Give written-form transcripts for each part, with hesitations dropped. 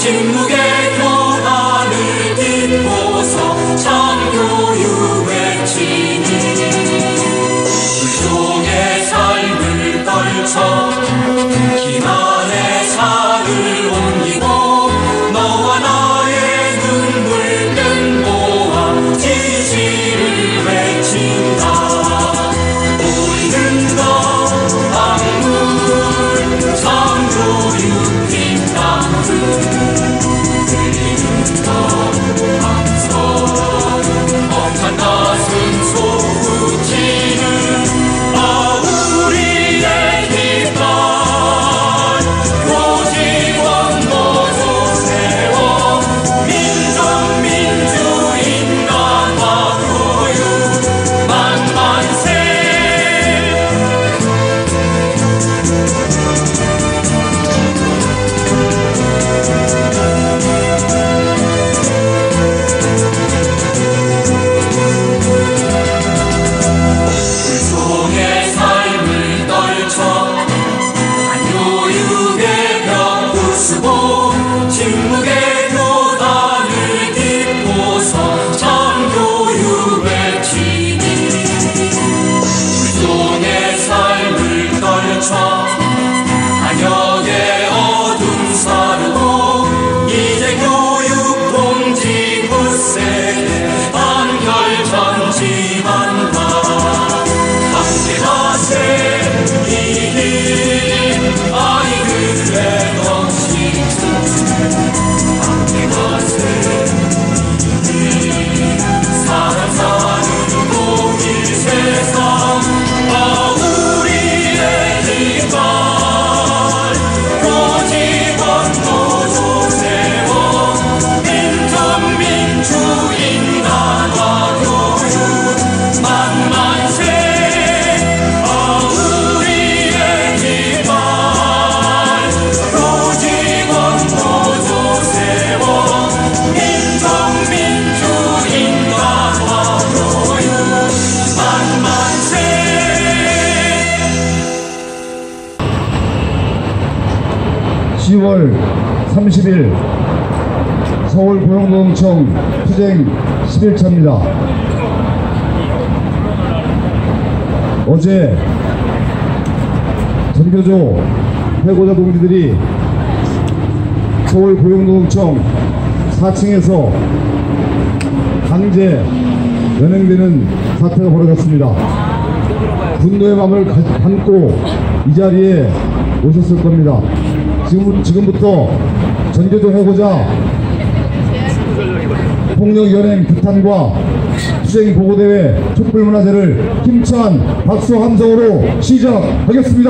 침묵의 교단을 딛고서 창교육 외치니 불종의 삶을 떨쳐 기만의 산을 옮기고 너와 나의 눈물 끈모아 지시를 외친다. 보이는 것 강물 창조육 뒷땅끝 들리는 것 방송 벅찬 가슴 솟구치는 우리의 깃발 교직 원노조 세워 민족 민주 인간화 교육 만만세. 불송의 삶을 떨쳐 한교육의 벽 부수고 침묵의 교단을 딛고서 창교육 외치니 불송의 삶을 떨쳐 한역의 어둠 사르고 이제 교육 공지 굳세게 단결 전진한다. 함께 가세 이길 아이들의 덩치들 함께 가세 이길 사람 사는 독일 세상 우리의 깃발 교직 원노조 세워 민족 민주 인간화 교육 만만세. 우리의 깃발 교직 원노조 세워 민족 민주 인간화 교육 만만세. 10월 30일 서울고용노동청 투쟁 11차입니다. 어제 전교조 해고자 동지들이 서울고용노동청 4층에서 강제 연행되는 사태가 벌어졌습니다. 분노의 마음을 담고 이 자리에 오셨을 겁니다. 지금부터 전교조 해고자 폭력 연행 규탄과 투쟁 보고대회 촛불문화제를 힘찬 박수 함성으로 시작하겠습니다.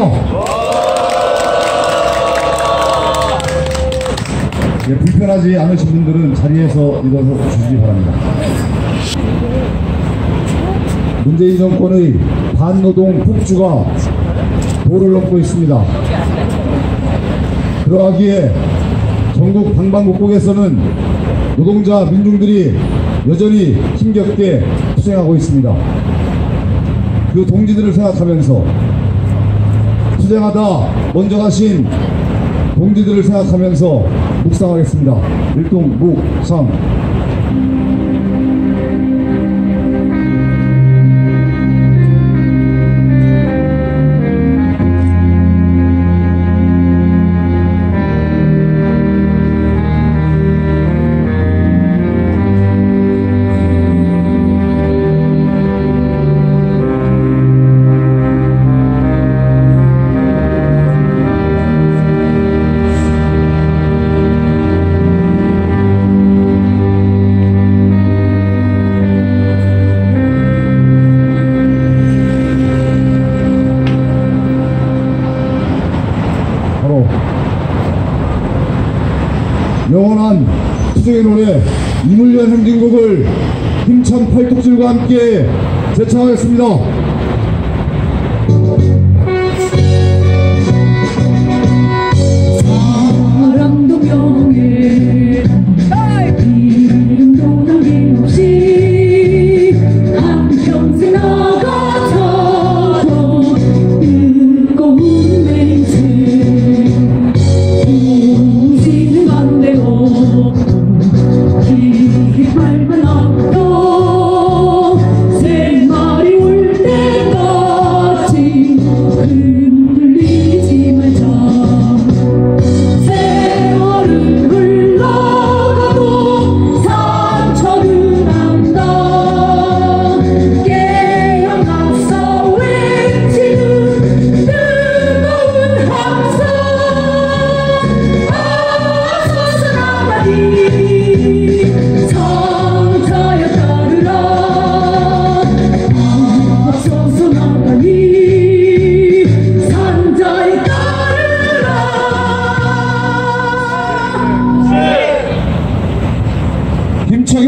네, 불편하지 않으신 분들은 자리에서 일어서 주시기 바랍니다. 문재인 정권의 반노동 폭주가 도를 넘고 있습니다. 그러하기에 전국 방방곡곡에서는 노동자 민중들이 여전히 힘겹게 투쟁하고 있습니다. 그 동지들을 생각하면서 투쟁하다 먼저 가신 동지들을 생각하면서 묵상하겠습니다. 일동 묵상. 영원한 투쟁의 노래 이물련 행진곡을 힘찬 팔뚝질과 함께 제창하겠습니다. 사랑도 명예 이름도 남김없이 한평생 나가자던 뜨거운 맹세 우지는 반대로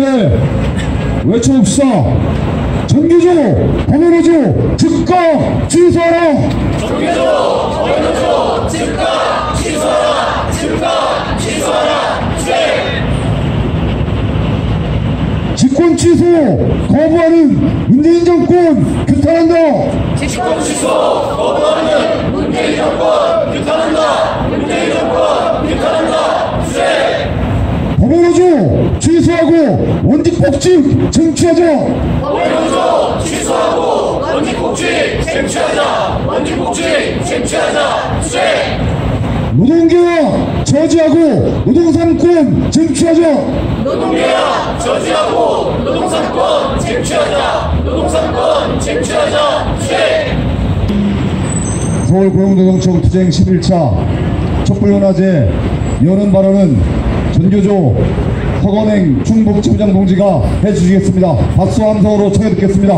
함께 외쳐봅시다. 정규조 법원호조 즉각 취소하라. 정규조 법원호조 즉각 취소하라. 즉각 취소하라. 직권 취소 거부하는 문재인 정권 규탄한다. 직권 취소 거부하는 문재인 정권 규탄한다. 문재인 정권 규탄한다. 법원호조 취소하고 원칙복직 쟁취하자. 법원호조 취소하고 원칙복직 쟁취하자. 원칙복직 쟁취하자. 노동계약 저지하고 노동삼권 쟁취하자. 노동계약 저지하고 노동삼권 쟁취하자. 노동삼권 쟁취하자. 서울고용노동청 투쟁 11차 촛불연화제 여론 발언은 전교조 허건행 충북지부장 동지가 해주시겠습니다. 박수와 함성으로 청해 듣겠습니다.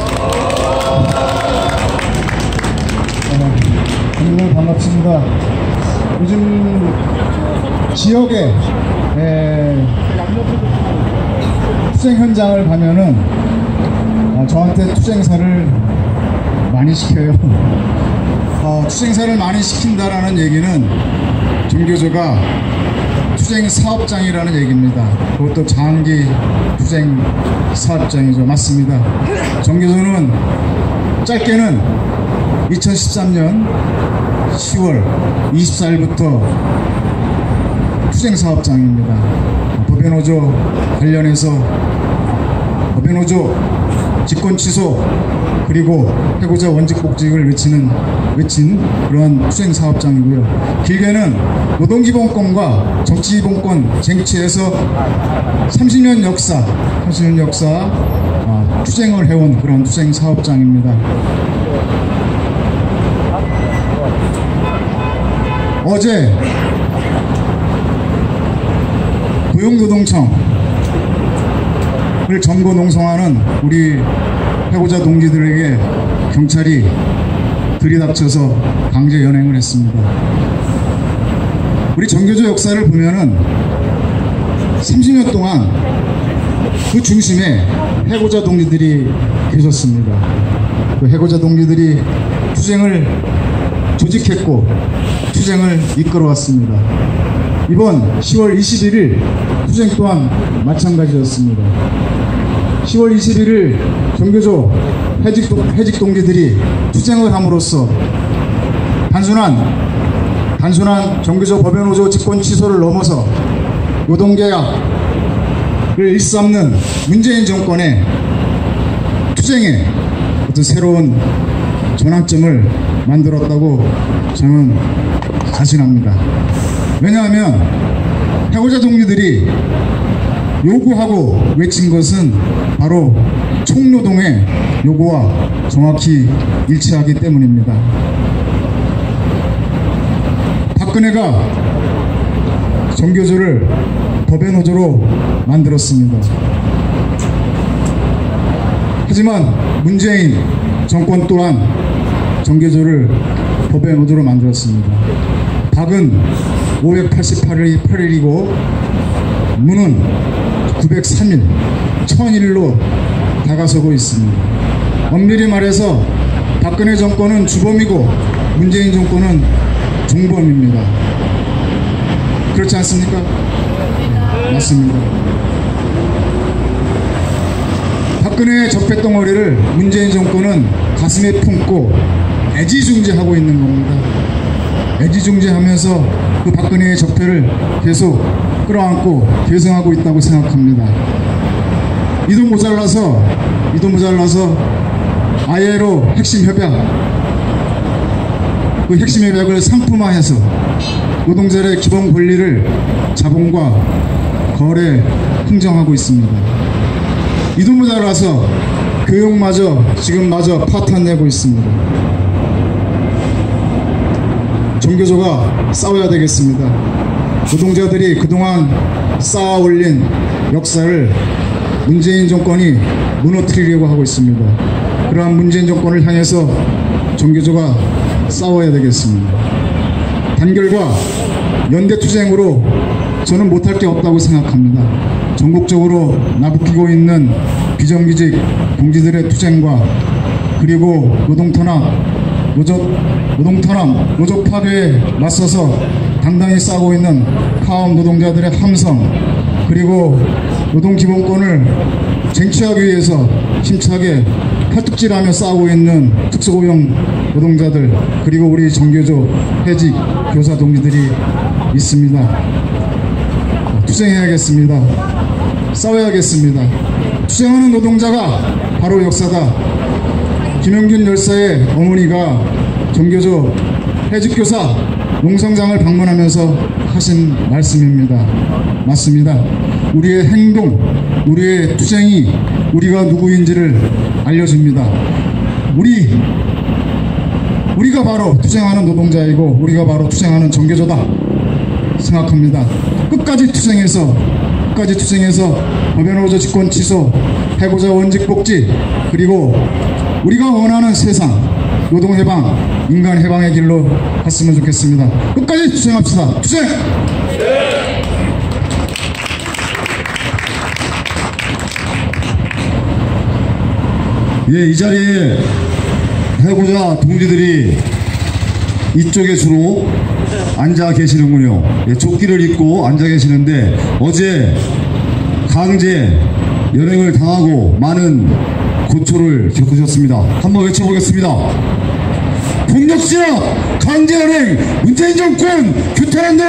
여러분 반갑습니다. 요즘 지역에 투쟁 현장을 가면은 저한테 투쟁사를 많이 시켜요. 투쟁사를 많이 시킨다라는 얘기는 정교조가 투쟁 사업장이라는 얘기입니다. 그것도 장기 투쟁 사업장이죠. 맞습니다. 정교조는 짧게는 2013년 10월 24일부터 투쟁 사업장입니다. 법연호조 관련해서 법연호조 직권 취소 그리고 해고자 원칙복직을 외친 그런 투쟁 사업장이고요. 길게는 노동기본권과 정치기본권 쟁취해서 30년 역사 투쟁을 해온 그런 투쟁 사업장입니다. 어제 고용노동청을 점거 농성하는 우리 해고자 동지들에게 경찰이 들이닥쳐서 강제 연행을 했습니다. 우리 정교조 역사를 보면은 30년 동안 그 중심에 해고자 동지들이 계셨습니다. 그 해고자 동지들이 투쟁을 조직했고 투쟁을 이끌어왔습니다. 이번 10월 21일 투쟁 또한 마찬가지였습니다. 10월 21일 정교조 해직 동지들이 투쟁을 함으로써 단순한 정교조 법연호조 직권 취소를 넘어서 노동계약을 일삼는 문재인 정권의 투쟁에 어떤 새로운 전환점을 만들었다고 저는 자신합니다. 왜냐하면 해고자 동지들이 요구하고 외친 것은 바로 총노동의 요구와 정확히 일치하기 때문입니다. 박근혜가 정교조를 법연호조로 만들었습니다. 하지만 문재인 정권 또한 정교조를 법연호조로 만들었습니다. 박은 588일이고 문은 903일, 1001로 다가서고 있습니다. 엄밀히 말해서 박근혜 정권은 주범이고 문재인 정권은 종범입니다. 그렇지 않습니까? 맞습니다. 박근혜의 적폐덩어리를 문재인 정권은 가슴에 품고 애지중지하고 있는 겁니다. 애지중지하면서 그 박근혜의 적폐를 계속 끌어안고 계승하고 있다고 생각합니다. 이도 모자라서 ILO 핵심 협약, 그 핵심 협약을 상품화해서 노동자의 기본 권리를 자본과 거래 흥정하고 있습니다. 이도 모자라서 교육마저 지금마저 파탄내고 있습니다. 정교조가 싸워야 되겠습니다. 노동자들이 그동안 쌓아 올린 역사를 문재인 정권이 무너뜨리려고 하고 있습니다. 그러한 문재인 정권을 향해서 정교조가 싸워야 되겠습니다. 단결과 연대투쟁으로 저는 못할 게 없다고 생각합니다. 전국적으로 나부끼고 있는 비정규직 동지들의 투쟁과 그리고 노조 파괴에 맞서서 당당히 싸우고 있는 파업 노동자들의 함성, 그리고 노동기본권을 쟁취하기 위해서 힘차게 팔뚝질하며 싸우고 있는 특수고용 노동자들, 그리고 우리 정교조 해직 교사 동지들이 있습니다. 투쟁해야겠습니다. 싸워야겠습니다. 투쟁하는 노동자가 바로 역사다. 김영균 열사의 어머니가 정교조 해직교사 농성장을 방문하면서 하신 말씀입니다. 맞습니다. 우리의 행동, 우리의 투쟁이 우리가 누구인지를 알려줍니다. 우리가 바로 투쟁하는 노동자이고 우리가 바로 투쟁하는 정교조다 생각합니다. 끝까지 투쟁해서 법연노조 직권 취소, 해고자 원직 복지, 그리고 우리가 원하는 세상, 노동해방, 인간해방의 길로 갔으면 좋겠습니다. 끝까지 투쟁합시다. 투쟁! 예, 이 자리에 해고자 동지들이 이쪽에 주로 앉아 계시는군요. 예, 조끼를 입고 앉아 계시는데 어제 강제 연행을 당하고 많은 고초를 겪으셨습니다. 한번 외쳐보겠습니다. 폭력시력, 강제 연행, 문재인 정권 규탄한다.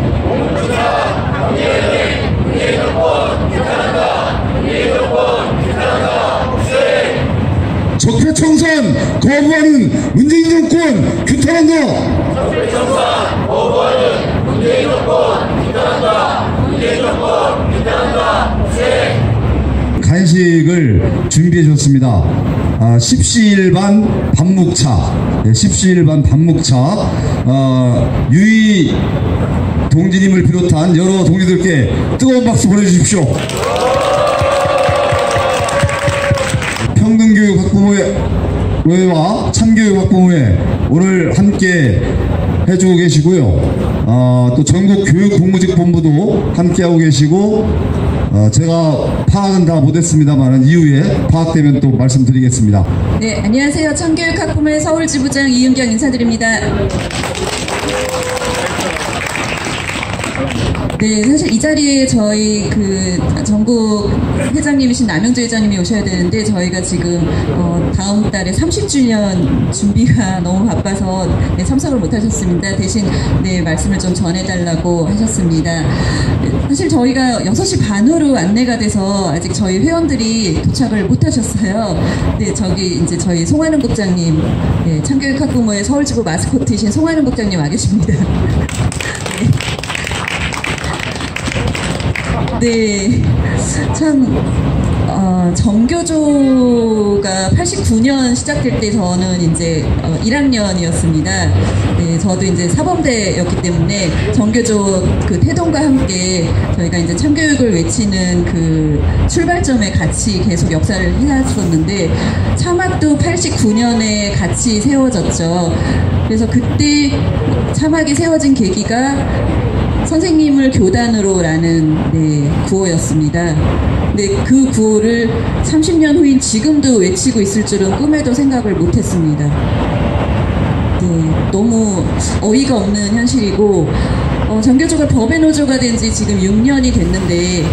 적폐청산 거부하는 문재인 정권 규탄한다. 적폐청산 거부하는 문재인 정권 규탄한다. 문재인 정권 규탄한다. 간식을 준비해 줬습니다. 십시일반 반묵차, 십시일반 반묵차, 유이 동지님을 비롯한 여러 동지들께 뜨거운 박수 보내주십시오. 평등교육학부모회와 참교육학부모회 오늘 함께 해주고 계시고요. 또 전국교육공무직본부도 함께하고 계시고, 제가 파악은 다 못했습니다만 이후에 파악되면 또 말씀드리겠습니다. 네, 안녕하세요. 참교육학부모회 서울지부장 이은경 인사드립니다. 네, 사실 이 자리에 저희 전국 회장님이신 남영재 회장님이 오셔야 되는데 저희가 지금 다음 달에 30주년 준비가 너무 바빠서 참석을 못 하셨습니다. 대신 말씀을 좀 전해달라고 하셨습니다. 사실 저희가 6시 반으로 안내가 돼서 아직 저희 회원들이 도착을 못 하셨어요. 네, 저기 이제 저희 송하는 국장님, 참교육학부모회 서울지부 마스코트이신 송하는 국장님 와 계십니다. 네, 참 정교조가 89년 시작될 때 저는 이제 1학년이었습니다. 네, 저도 이제 사범대였기 때문에 정교조 태동과 함께 저희가 이제 참교육을 외치는 출발점에 같이 계속 역사를 해왔었는데 참학도 89년에 같이 세워졌죠. 그래서 그때 참학이 세워진 계기가 선생님을 교단으로라는 구호였습니다. 그 구호를 30년 후인 지금도 외치고 있을 줄은 꿈에도 생각을 못했습니다. 너무 어이가 없는 현실이고, 정교조가 법외노조가 된 지 지금 6년이 됐는데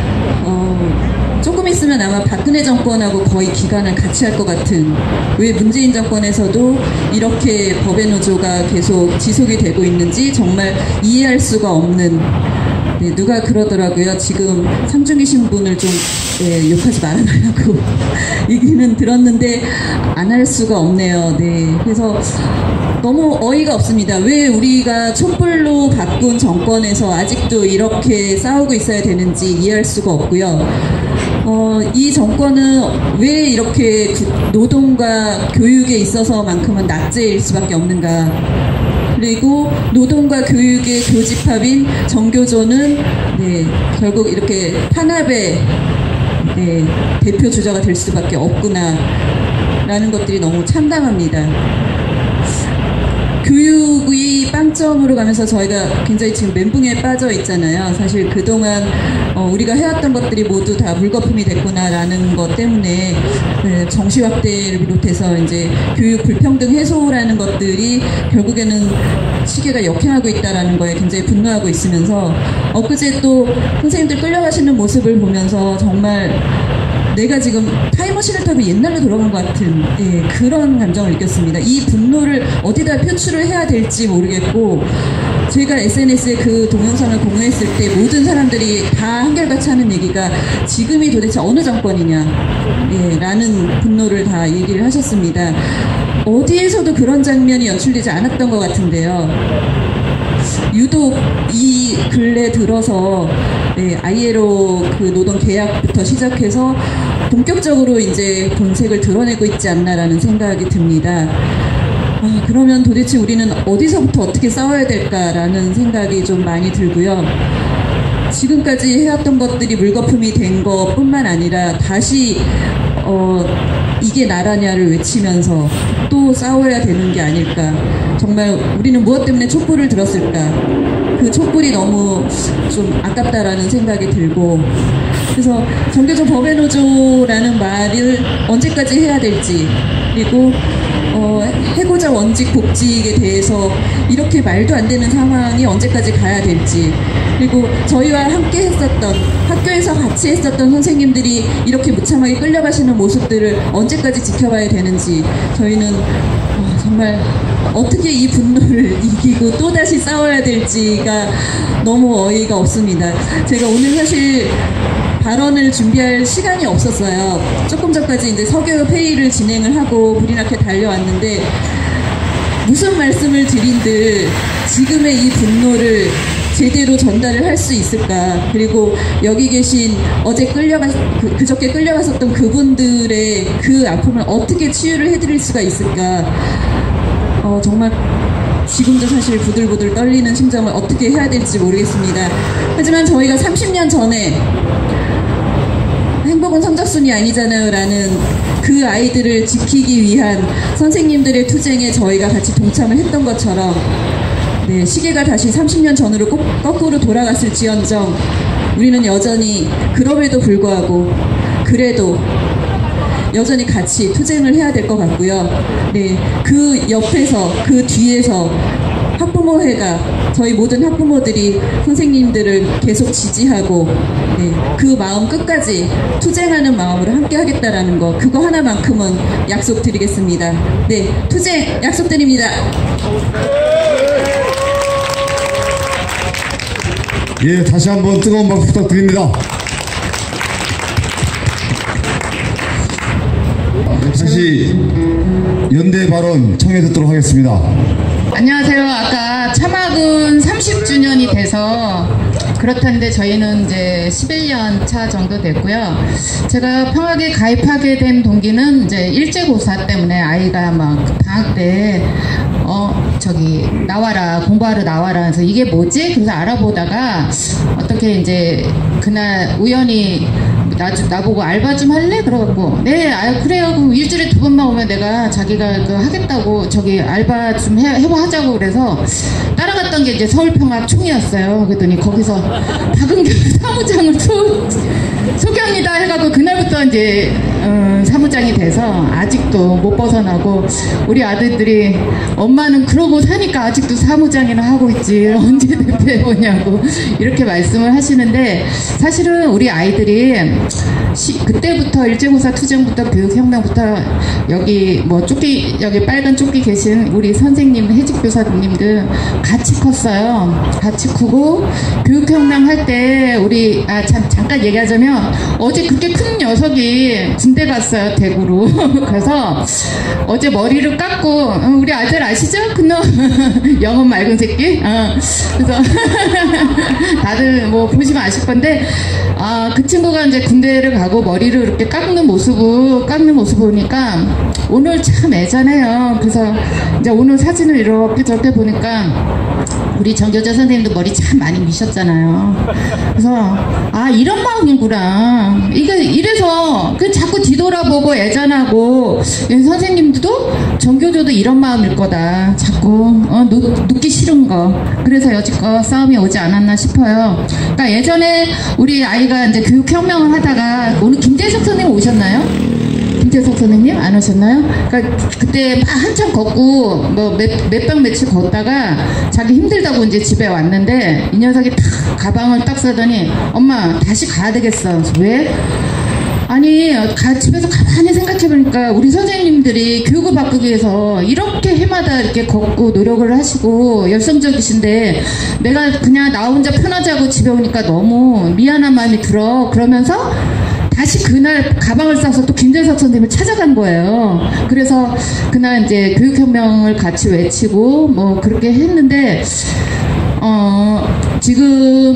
조금 있으면 아마 박근혜 정권하고 거의 기간을 같이 할 것 같은, 왜 문재인 정권에서도 이렇게 법외노조가 계속 지속이 되고 있는지 정말 이해할 수가 없는, 누가 그러더라고요. 지금 상중기 신분을 좀 욕하지 말아달라고 얘기는 들었는데 안 할 수가 없네요. 그래서 너무 어이가 없습니다. 왜 우리가 촛불로 바꾼 정권에서 아직도 이렇게 싸우고 있어야 되는지 이해할 수가 없고요. 이 정권은 왜 이렇게 노동과 교육에 있어서만큼은 낙제일 수밖에 없는가. 그리고 노동과 교육의 교집합인 정교조는 결국 이렇게 탄압의 대표 주자가 될 수밖에 없구나 라는 것들이 너무 참담합니다. 교육이 빵점으로 가면서 저희가 굉장히 지금 멘붕에 빠져 있잖아요. 사실 그동안 우리가 해왔던 것들이 모두 다 물거품이 됐구나라는 것 때문에 정시 확대를 비롯해서 이제 교육 불평등 해소라는 것들이 결국에는 시계가 역행하고 있다라는 거에 굉장히 분노하고 있으면서 엊그제 또 선생님들 끌려가시는 모습을 보면서 정말 내가 지금 타임머신을 타고 옛날로 돌아간 것 같은 그런 감정을 느꼈습니다. 이 분노를 어디다 표출을 해야 될지 모르겠고 제가 SNS에 그 동영상을 공유했을 때 모든 사람들이 다 한결같이 하는 얘기가 지금이 도대체 어느 정권이냐 라는 분노를 다 얘기를 하셨습니다. 어디에서도 그런 장면이 연출되지 않았던 것 같은데요. 유독 이 근래 들어서 ILO 그 노동 계약부터 시작해서 본격적으로 이제 본색을 드러내고 있지 않나라는 생각이 듭니다. 그러면 도대체 우리는 어디서부터 어떻게 싸워야 될까라는 생각이 좀 많이 들고요. 지금까지 해왔던 것들이 물거품이 된 것뿐만 아니라 다시 이게 나라냐를 외치면서 또 싸워야 되는 게 아닐까. 정말 우리는 무엇 때문에 촛불을 들었을까. 그 촛불이 너무 좀 아깝다라는 생각이 들고 그래서 정교조 법외노조라는 말을 언제까지 해야 될지 그리고 해고자 원직 복직에 대해서 이렇게 말도 안 되는 상황이 언제까지 가야 될지 그리고 저희와 함께 했었던 학교에서 같이 했었던 선생님들이 이렇게 무참하게 끌려가시는 모습들을 언제까지 지켜봐야 되는지 저희는 정말 어떻게 이 분노를 이기고 또다시 싸워야 될지가 너무 어이가 없습니다. 제가 오늘 사실 발언을 준비할 시간이 없었어요. 조금 전까지 이제 서교육 회의를 진행을 하고 불이 나게 달려왔는데 무슨 말씀을 드린들 지금의 이 분노를 제대로 전달을 할 수 있을까. 그리고 여기 계신 그저께 끌려갔었던 그분들의 그 아픔을 어떻게 치유를 해드릴 수가 있을까. 정말 지금도 사실 부들부들 떨리는 심정을 어떻게 해야 될지 모르겠습니다. 하지만 저희가 30년 전에 행복은 성적순이 아니잖아요 라는 그 아이들을 지키기 위한 선생님들의 투쟁에 저희가 같이 동참을 했던 것처럼 시계가 다시 30년 전으로 거꾸로 돌아갔을지언정 우리는 여전히 그럼에도 불구하고 그래도 여전히 같이 투쟁을 해야 될 것 같고요. 그 옆에서 그 뒤에서 학부모회가 저희 모든 학부모들이 선생님들을 계속 지지하고 그 마음 끝까지 투쟁하는 마음으로 함께 하겠다라는 거 그거 하나만큼은 약속드리겠습니다. 투쟁 약속드립니다. 다시 한번 뜨거운 박수 부탁드립니다. 다시 연대 발언 청해 듣도록 하겠습니다. 안녕하세요. 아까 참학은 30주년이 돼서 그렇다는데 저희는 이제 11년 차 정도 됐고요. 제가 평학에 가입하게 된 동기는 이제 일제고사 때문에 아이가 막 방학 때 나와라 공부하러 나와라 해서 이게 뭐지? 그래서 알아보다가 어떻게 이제 그날 우연히 나보고 알바 좀 할래? 그래갖고 그래요. 그럼 일주일에 2번만 오면 내가 자기가 그 하겠다고 알바 좀 하자고 그래서 따라갔던 게 이제 서울평학 총이었어요. 그랬더니 거기서 박은규 사무장을 소개합니다 해갖고 그날부터 이제 사무장이 돼서 아직도 못 벗어나고 우리 아들들이 엄마는 그러고 사니까 아직도 사무장이나 하고 있지 언제 대표 해보냐고 이렇게 말씀을 하시는데 사실은 우리 아이들이 그때부터 일제고사 투쟁부터 교육혁명부터 여기 여기 빨간 조끼 계신 우리 선생님 해직교사님들 같이 컸어요. 같이 크고 교육혁명 할 때 우리 잠깐 얘기하자면 어제 그렇게 큰 녀석이 군대 갔어요. 대구로. 그래서 어제 머리를 깎고 우리 아들 아시죠? 그놈 영혼 맑은 새끼. 그래서 다들 뭐 보시면 아실 건데 그 친구가 이제 군대를 가고 머리를 이렇게 깎는 모습 보니까 오늘 참 애잔해요. 그래서 이제 오늘 사진을 이렇게 저렇게 보니까 우리 정교조 선생님도 머리 참 많이 미셨잖아요. 그래서 이런 마음이구나. 이래서 자꾸 뒤돌아보고 애잔하고 선생님들도 전교조도 이런 마음일 거다. 자꾸 눕기 싫은 거. 그래서 여지껏 싸움이 오지 않았나 싶어요. 그러니까 예전에 우리 아이가 이제 교육혁명을 하다가 오늘 김재석 선생님 오셨나요? 김재석 선생님 안 오셨나요? 그러니까 그때 막 한참 걷고 뭐 몇 박 며칠 걷다가 자기 힘들다고 이제 집에 왔는데 이 녀석이 탁 가방을 딱 싸더니 엄마 다시 가야 되겠어. 왜? 아니 집에서 가만히 생각해보니까 우리 선생님들이 교육을 바꾸기 위해서 이렇게 해마다 이렇게 걷고 노력을 하시고 열성적이신데 내가 그냥 나 혼자 편하자고 집에 오니까 너무 미안한 마음이 들어. 그러면서 다시 그날 가방을 싸서 또 김재석 선생님을 찾아간 거예요. 그래서 그날 이제 교육혁명을 같이 외치고 뭐 그렇게 했는데 지금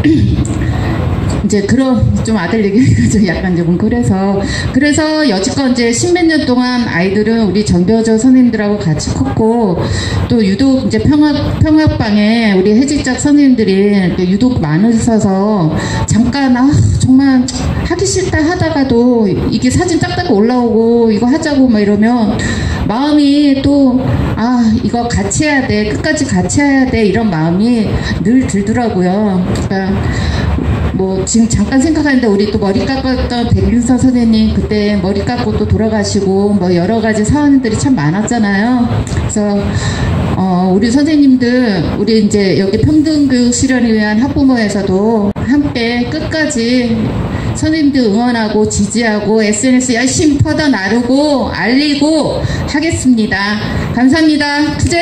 이제 그런 좀 아들 얘기가 좀 약간 좀 그래서 여지껏 이제 십몇 년 동안 아이들은 우리 전교조 선생님들하고 같이 컸고 또 유독 이제 평학방에 우리 해직작 선생님들이 유독 많으셔서 잠깐 정말 하기 싫다 하다가도 이게 사진 짝딱 올라오고 이거 하자고 막 이러면 마음이 또 이거 같이 해야 돼, 끝까지 같이 해야 돼 이런 마음이 늘 들더라고요. 그러니까 뭐 지금 잠깐 생각하는데 우리 또 머리 깎았던 백윤서 선생님 그때 머리 깎고 또 돌아가시고 뭐 여러 가지 사원들이 참 많았잖아요. 그래서 우리 선생님들 우리 이제 여기 평등교육 실현을 위한 학부모에서도 함께 끝까지 선생님들 응원하고 지지하고 SNS 열심히 퍼다 나르고 알리고 하겠습니다. 감사합니다. 투쟁!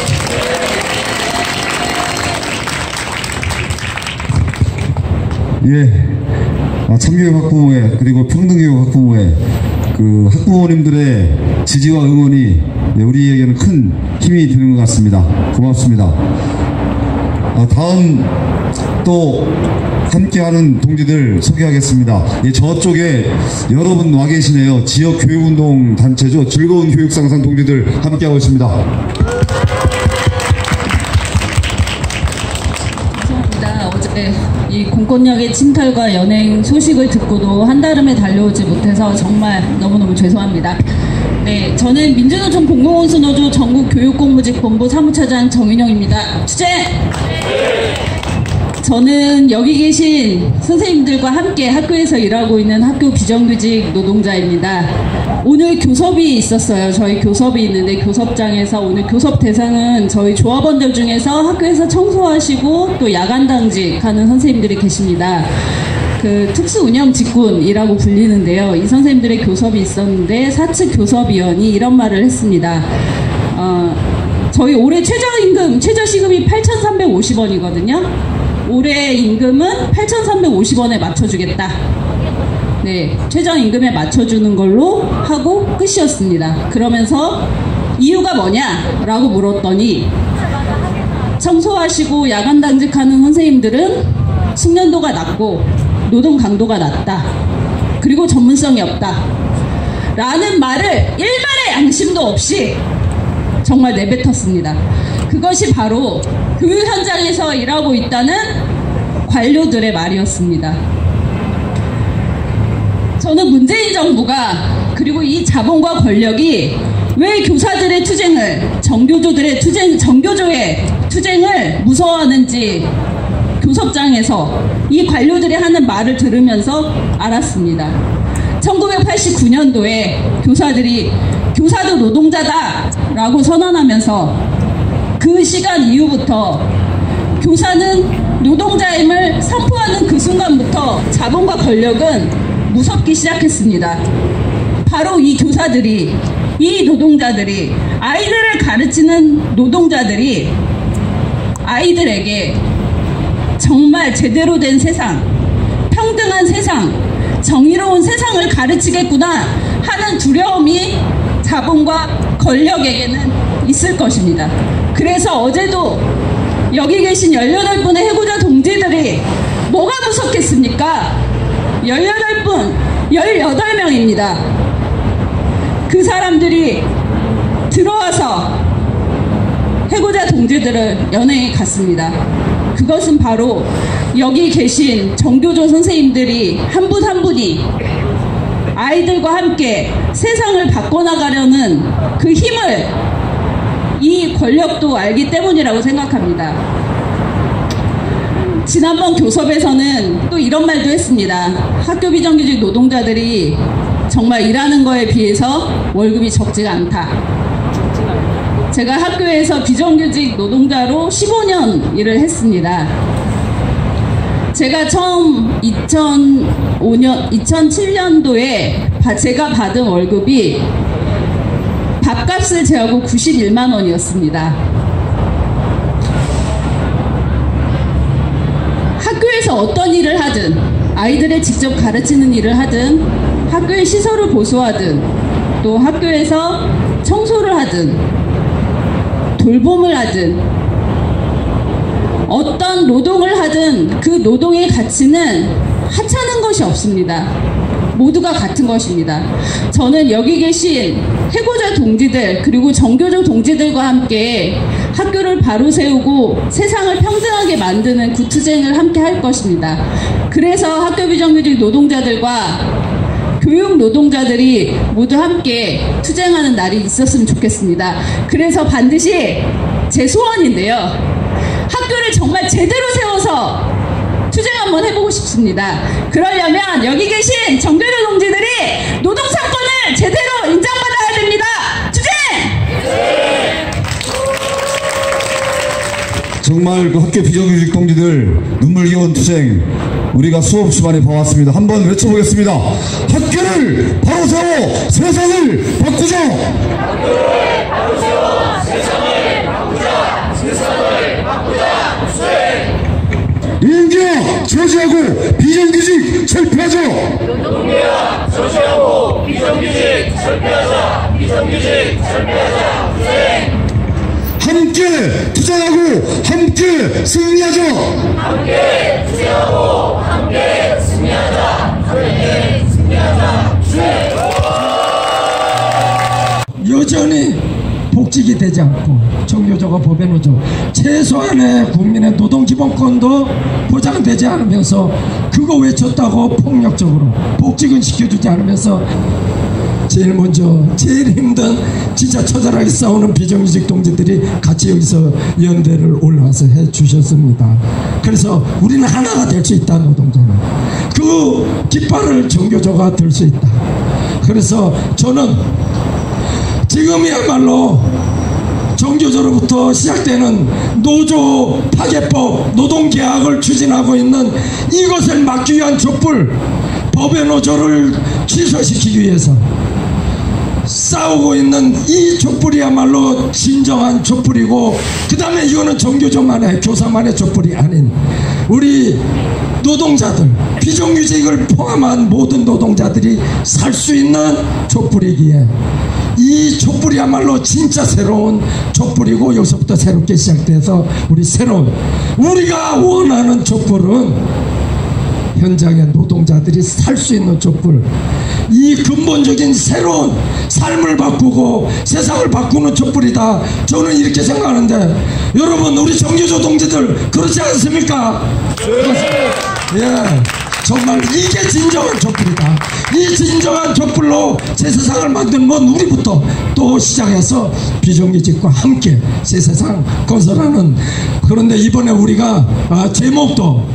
예, 참교육 학부모회 그리고 평등교육 학부모회 그 학부모님들의 지지와 응원이 우리에게는 큰 힘이 되는 것 같습니다. 고맙습니다. 다음 또 함께하는 동지들 소개하겠습니다. 예, 저쪽에 여러분 와 계시네요. 지역교육운동 단체죠. 즐거운 교육상상 동지들 함께하고 있습니다. 감사합니다. 어제 이 공권력의 침탈과 연행 소식을 듣고도 한달음에 달려오지 못해서 정말 너무너무 죄송합니다. 네, 저는 민주노총 공공운수노조 전국교육공무직본부 사무차장 정윤영입니다. 투쟁! 저는 여기 계신 선생님들과 함께 학교에서 일하고 있는 학교 비정규직 노동자입니다. 오늘 교섭이 있었어요. 저희 교섭이 있는데 교섭장에서 오늘 교섭 대상은 저희 조합원들 중에서 학교에서 청소하시고 또 야간당직 하는 선생님들이 계십니다. 그 특수운영직군이라고 불리는데요. 이 선생님들의 교섭이 있었는데 사측 교섭위원이 이런 말을 했습니다. 저희 올해 최저시급이 8,350원이거든요. 올해 임금은 8,350원에 맞춰주겠다. 네, 최저임금에 맞춰주는 걸로 하고 끝이었습니다. 그러면서 이유가 뭐냐라고 물었더니 청소하시고 야간당직하는 선생님들은 숙련도가 낮고 노동 강도가 낮다. 그리고 전문성이 없다. 라는 말을 일말의 양심도 없이 정말 내뱉었습니다. 그것이 바로 교육 현장에서 일하고 있다는 관료들의 말이었습니다. 저는 문재인 정부가 그리고 이 자본과 권력이 왜 교사들의 투쟁을 정교조의 투쟁을 무서워하는지 교섭장에서 이 관료들이 하는 말을 들으면서 알았습니다. 1989년도에 교사들이 교사도 노동자다 라고 선언하면서 그 시간 이후부터 교사는 노동자임을 선포하는 그 순간부터 자본과 권력은 무섭기 시작했습니다. 바로 이 교사들이, 이 노동자들이, 아이들을 가르치는 노동자들이 아이들에게 정말 제대로 된 세상, 평등한 세상, 정의로운 세상을 가르치겠구나 하는 두려움이 자본과 권력에게는 있을 것입니다. 그래서 어제도 여기 계신 18분의 해고자 동지들이 뭐가 무섭겠습니까? 18분, 18명입니다. 그 사람들이 들어와서 해고자 동지들을 연행해 갔습니다. 그것은 바로 여기 계신 정교조 선생님들이 한 분 한 분이 아이들과 함께 세상을 바꿔나가려는 그 힘을 이 권력도 알기 때문이라고 생각합니다. 지난번 교섭에서는 또 이런 말도 했습니다. 학교 비정규직 노동자들이 정말 일하는 거에 비해서 월급이 적지가 않다. 제가 학교에서 비정규직 노동자로 15년 일을 했습니다. 제가 처음 2007년도에 제가 받은 월급이 밥값을 제하고 91만 원이었습니다. 학교에서 어떤 일을 하든, 아이들을 직접 가르치는 일을 하든, 학교의 시설을 보수하든, 또 학교에서 청소를 하든, 돌봄을 하든, 어떤 노동을 하든 그 노동의 가치는 하찮은 것이 없습니다. 모두가 같은 것입니다. 저는 여기 계신 해고자 동지들 그리고 정교조 동지들과 함께 학교를 바로 세우고 세상을 평등하게 만드는 구투쟁을 함께 할 것입니다. 그래서 학교 비정규직 노동자들과 교육 노동자들이 모두 함께 투쟁하는 날이 있었으면 좋겠습니다. 그래서 반드시 제 소원인데요. 학교를 정말 제대로 세워서 투쟁 한번 해보고 싶습니다. 그러려면 여기 계신 정교조 동지들이 노동상권을 제대로 인정받아야 됩니다. 투쟁! 정말 그 학교 비정규직 동지들 눈물겨운 투쟁 우리가 수없이 많이 봐왔습니다. 한번 외쳐보겠습니다. 학교를 바로 세워 세상을 바꾸자. 학교를 바로 세워 세상을 바꾸자. 세상을 바꾸자. 노동계약 저지하고 비정규직 철폐하자. 노동계약 저지하고 비정규직 철폐하자. 비정규직 철폐하자. 함께 투쟁하고 함께 승리하자. 함께 투쟁하고 함께 승리하자. 함께 승리하자. 여전히 복직이 되지 않고 정교조가 법에 노조 최소한의 국민의 노동기본권도 보장되지 않으면서 그거 외쳤다고 폭력적으로 복직은 시켜주지 않으면서 제일 먼저 제일 힘든 진짜 처절하게 싸우는 비정규직 동지들이 같이 여기서 연대를 올라와서 해주셨습니다. 그래서 우리는 하나가 될 수 있다. 노동자는 그 깃발을 정교조가 들 수 있다. 그래서 저는 지금이야말로 정교조로부터 시작되는 노조 파괴법, 노동계약을 추진하고 있는 이것을 막기 위한 촛불, 법의 노조를 취소시키기 위해서 싸우고 있는 이 촛불이야말로 진정한 촛불이고, 그 다음에 이거는 정교조만의, 교사만의 촛불이 아닌 우리 노동자들, 비정규직을 포함한 모든 노동자들이 살 수 있는 촛불이기에 이 촛불이야말로 진짜 새로운 촛불이고, 여기서부터 새롭게 시작돼서 우리 새로운, 우리가 원하는 촛불은 현장의 노동자들이 살 수 있는 촛불, 이 근본적인 새로운 삶을 바꾸고 세상을 바꾸는 촛불이다. 저는 이렇게 생각하는데, 여러분 우리 정교조 동지들 그렇지 않습니까? 예, 정말 이게 진정한 촛불이다. 이 진정한 촛불로 새 세상을 만드는 건 우리부터 또 시작해서 비정규직과 함께 새 세상 건설하는. 그런데 이번에 우리가 제목도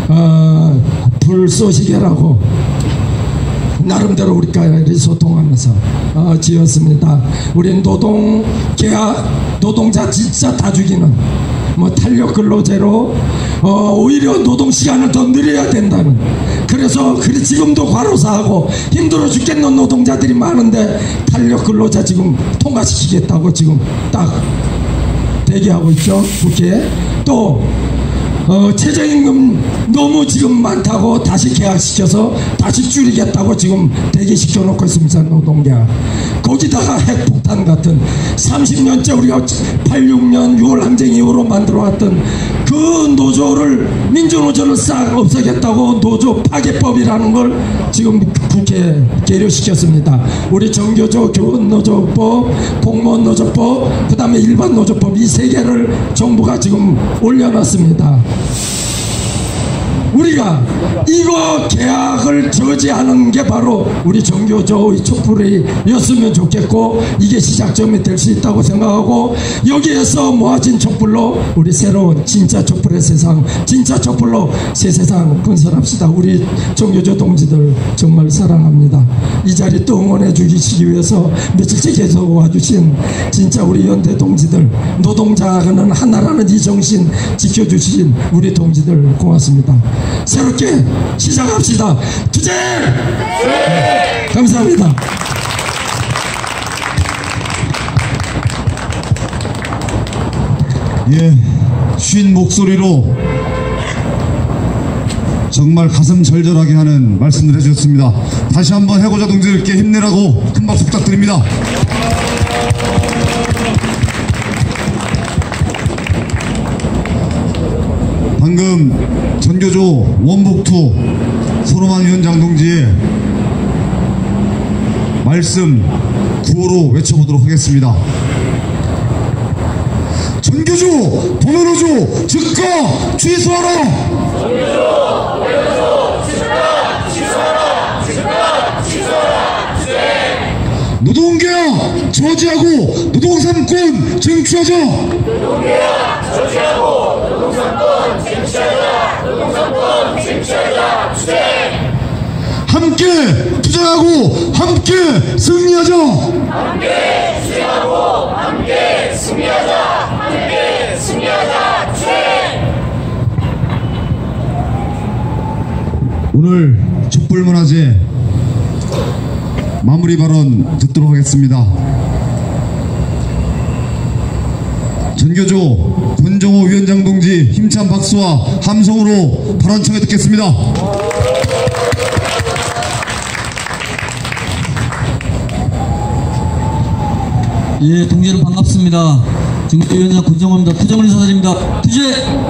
불쏘시개라고 나름대로 우리가 소통하면서 지었습니다. 우린 노동계약, 노동자 진짜 다 죽이는 탄력 근로제로 오히려 노동시간을 더 늘려야 된다는, 그래서 지금도 과로사하고 힘들어 죽겠는 노동자들이 많은데 탄력 근로자 지금 통과시키겠다고 지금 딱 대기하고 있죠, 국회에. 또 최저임금 너무 지금 많다고 다시 계약시켜서 다시 줄이겠다고 지금 대기시켜 놓고 있습니다. 노동계약. 거기다가 핵폭탄 같은 30년째 우리가 86년 6월 항쟁 이후로 만들어왔던 그 노조를 민주노조를 싹 없애겠다고 노조 파괴법이라는 걸 지금 국회에 계류시켰습니다. 우리 정교조 교원노조법, 공무원노조법, 그 다음에 일반노조법 이 세 개를 정부가 지금 올려놨습니다. 우리가 이거 계약을 저지하는 게 바로 우리 정교조의 촛불이었으면 좋겠고, 이게 시작점이 될 수 있다고 생각하고, 여기에서 모아진 촛불로 우리 새로운 진짜 촛불의 세상, 진짜 촛불로 새 세상 건설합시다. 우리 정교조 동지들 정말 사랑합니다. 이 자리 또 응원해 주시기 위해서 며칠째 계속 와주신 진짜 우리 연대 동지들, 노동자는 하나라는 이 정신 지켜주신 우리 동지들 고맙습니다. 새롭게 시작합시다. 투쟁! 감사합니다. 예, 쉰 목소리로 정말 가슴 절절하게 하는 말씀을 해주셨습니다. 다시 한번 해고자 동지들께 힘내라고 큰 박수 부탁드립니다. 방금 전교조 원북투 손호만 위원장 동지의 말씀 구호로 외쳐보도록 하겠습니다. 전교조 범해노조 즉각 취소하라! 전교조 범해노조 즉각 취소하라! 즉각 취소하라! 노동계약 저지하고 노동삼권 쟁취하자! 노동계약 저지하고 노동삼권 쟁취하자! 노동삼권 쟁취하자! 투쟁! 함께 투쟁하고 함께 승리하자! 함께 투쟁하고 함께 승리하자! 함께 승리하자! 투쟁! 오늘 촛불문화제 마무리 발언 듣도록 하겠습니다. 전교조 권정호 위원장 동지 힘찬 박수와 함성으로 발언 청해 듣겠습니다. 예, 동지들 반갑습니다. 전교조 위원장 권정호입니다. 투쟁을 인사드립니다. 투쟁!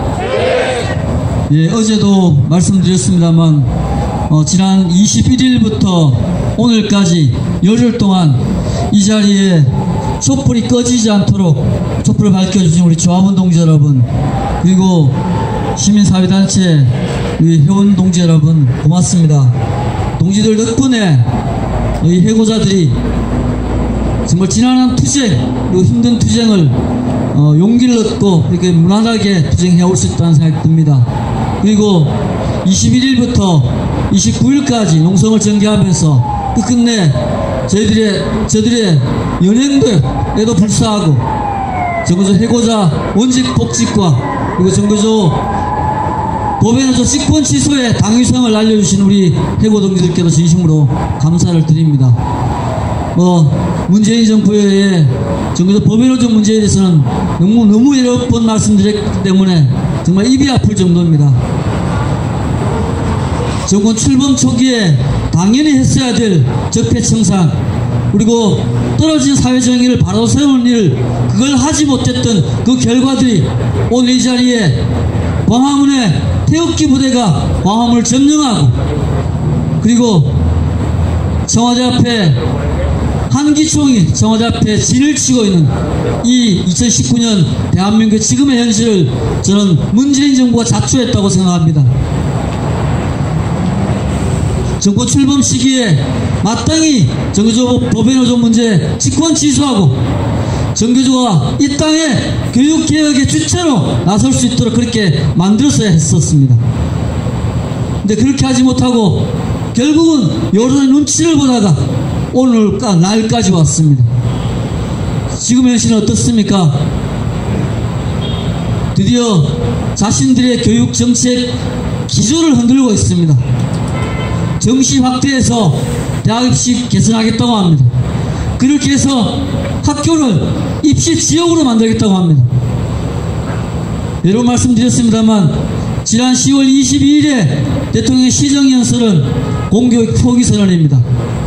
예, 어제도 말씀드렸습니다만 지난 21일부터 오늘까지 열흘 동안 이 자리에 촛불이 꺼지지 않도록 촛불을 밝혀주신 우리 조합원 동지 여러분, 그리고 시민사회단체 우리 회원 동지 여러분 고맙습니다. 동지들 덕분에 이 해고자들이 정말 지난한 투쟁, 그리고 힘든 투쟁을 용기를 얻고 이렇게 무난하게 투쟁해 올 수 있다는 생각이 듭니다. 그리고 21일부터 29일까지 농성을 전개하면서 끝끝내 저희들의 연행도에도 불사하고 정교조 해고자 원직 복직과 그리고 정교조 법외노조 직권 취소의 당위성을 알려주신 우리 해고 동지들께도 진심으로 감사를 드립니다. 문재인 정부의 정교조 법외노조 문제에 대해서는 너무 여러 번 말씀드렸기 때문에 정말 입이 아플 정도입니다. 정권 출범 초기에 당연히 했어야 될 적폐청산, 그리고 떨어진 사회정의를 바로 세우는 일, 그걸 하지 못했던 그 결과들이 오늘 이 자리에 광화문에 태극기 부대가 광화문을 점령하고, 그리고 청와대 앞에 한기총이 청와대 앞에 진을 치고 있는 이 2019년 대한민국 지금의 현실을 저는 문재인 정부가 자초했다고 생각합니다. 정권 출범 시기에 마땅히 정교조 법외노조 문제 직권 취소하고 정교조가 이 땅에 교육개혁의 주체로 나설 수 있도록 그렇게 만들었어야 했었습니다. 근데 그렇게 하지 못하고 결국은 여론의 눈치를 보다가 오늘 날까지 왔습니다. 지금 현실은 어떻습니까? 드디어 자신들의 교육 정책 기조를 흔들고 있습니다. 정시 확대해서 대학 입시 개선하겠다고 합니다. 그렇게 해서 학교를 입시 지역으로 만들겠다고 합니다. 여러 번 말씀드렸습니다만 지난 10월 22일에 대통령의 시정연설은 공교육 포기 선언입니다.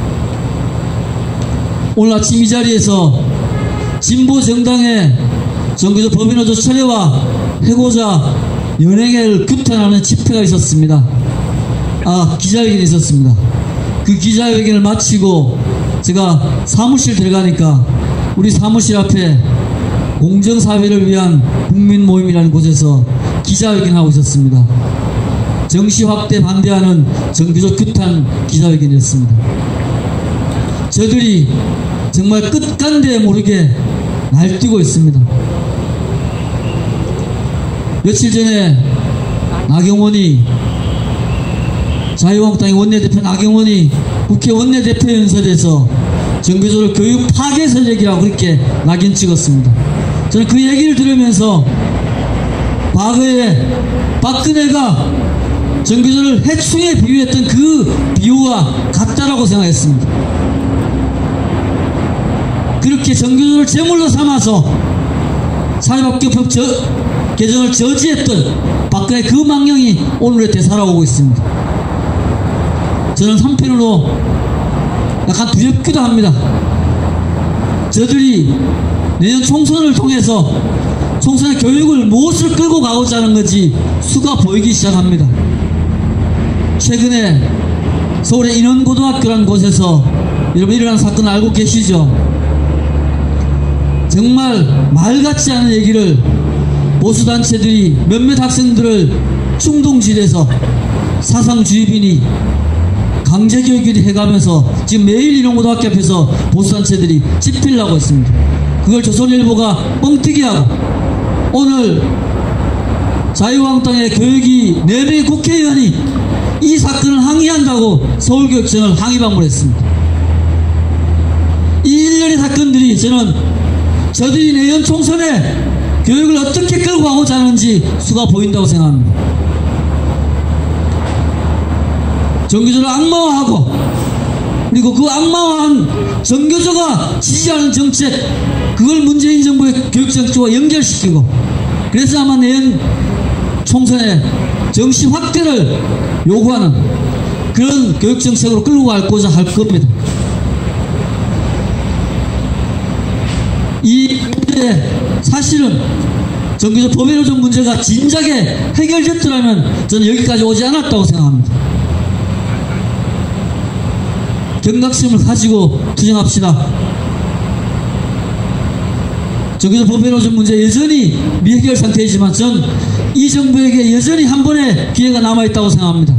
오늘 아침 이 자리에서 진보 정당의 정교조 법인노조 철회와 해고자 연행을 규탄하는 집회가 있었습니다. 기자회견이 있었습니다. 그 기자회견을 마치고 제가 사무실 들어가니까 우리 사무실 앞에 공정사회를 위한 국민모임이라는 곳에서 기자회견하고 있었습니다. 정시 확대 반대하는 정교조 규탄 기자회견이었습니다. 저들이 정말 끝간데 모르게 날뛰고 있습니다. 며칠 전에 나경원이, 자유한국당의 원내대표 나경원이 국회 원내대표 연설에서 정교조를 교육 파괴 세력이라고 그렇게 낙인 찍었습니다. 저는 그 얘기를 들으면서 과거에 박근혜가 정교조를 해충에 비유했던 그 비유와 같다라고 생각했습니다. 그렇게 정교조를 제물로 삼아서 사회법규법 개정을 저지했던 박근혜 그 망령이 오늘의 대사라고 오고 있습니다. 저는 한편으로 약간 두렵기도 합니다. 저들이 내년 총선을 통해서 총선의 교육을 무엇을 끌고 가고자 하는 건지 수가 보이기 시작합니다. 최근에 서울의 인원고등학교라는 곳에서 여러분 일어난 사건 알고 계시죠? 정말 말 같지 않은 얘기를 보수단체들이 몇몇 학생들을 충동질해서 사상주의빈이 강제교육이 해가면서 지금 매일 인원고등학교 앞에서 보수단체들이 집회를 하고 있습니다. 그걸 조선일보가 뻥튀기하고 오늘 자유한국당의 교육이 4명의 국회의원이 이 사건을 항의한다고 서울교육청을 항의방문을 했습니다. 이 일련의 사건들이 저는 저들이 내년 총선에 교육을 어떻게 끌고 가고자 하는지 수가 보인다고 생각합니다. 정교조를 악마화하고 그리고 그 악마화한 정교조가 지지하는 정책, 그걸 문재인 정부의 교육정책과 연결시키고 그래서 아마 내년 총선에 정시 확대를 요구하는 그런 교육정책으로 끌고 가고자 할 겁니다. 이 문제 사실은 정교조 법외노조 문제가 진작에 해결됐더라면 저는 여기까지 오지 않았다고 생각합니다. 경각심을 가지고 투쟁합시다. 정교조 법외노조 문제 여전히 미해결 상태이지만 전 이 정부에게 여전히 한 번의 기회가 남아있다고 생각합니다.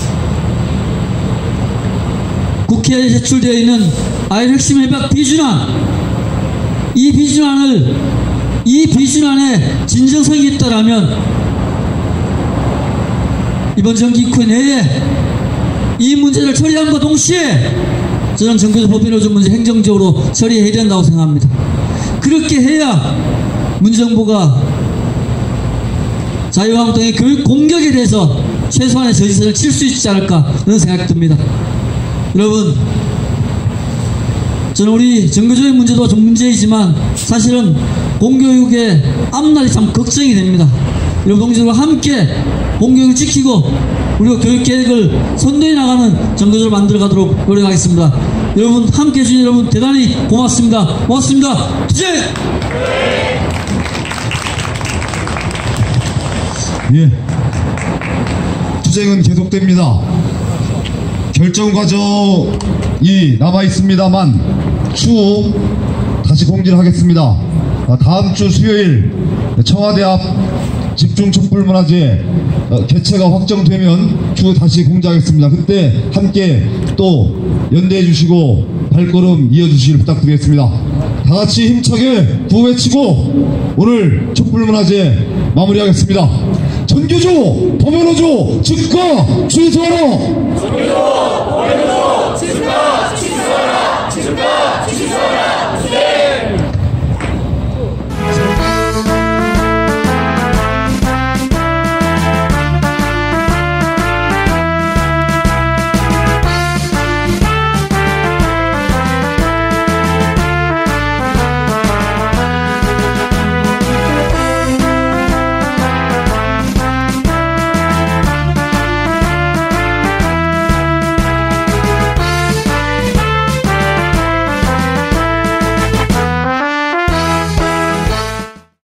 국회에 제출되어 있는 아이를 핵심 협약 비준안, 이 비준안에 진정성이 있다라면 이번 정기 국회 내에 이 문제를 처리함과 동시에 저는 정교조 법외노조 문제 행정적으로 처리해야 된다고 생각합니다. 그렇게 해야 문정부가 자유한국당의 교육 공격에 대해서 최소한의 저지선을 칠 수 있지 않을까 그런 생각이 듭니다. 여러분, 저는 우리 정교조의 문제도 좀 문제이지만 사실은 공교육의 앞날이 참 걱정이 됩니다. 여러분 동지들과 함께 공교육을 지키고 우리가 교육계획을 선도해 나가는 정교조를 만들어가도록 노력하겠습니다. 여러분 함께해 주신 여러분 대단히 고맙습니다. 고맙습니다. 투쟁! 예, 투쟁은 계속됩니다. 결정 과정이 남아 있습니다만 추후 다시 공지를 하겠습니다. 다음 주 수요일 청와대 앞 집중 촛불문화제 개최가 확정되면 추후 다시 공지하겠습니다. 그때 함께 또 연대해 주시고 발걸음 이어주시길 부탁드리겠습니다. 다같이 힘차게 구호외치고 오늘 촛불문화제 마무리하겠습니다. 전교조, 법외노조 즉각 취소하라!